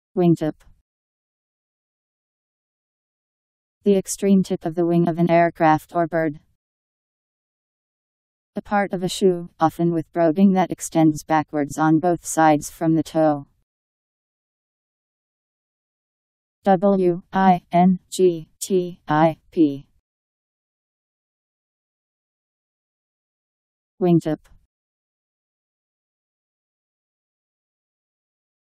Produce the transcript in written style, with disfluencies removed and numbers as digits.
Wingtip. The extreme tip of the wing of an aircraft or bird. A part of a shoe, often with broguing, that extends backwards on both sides from the toe. Wingtip. Wingtip.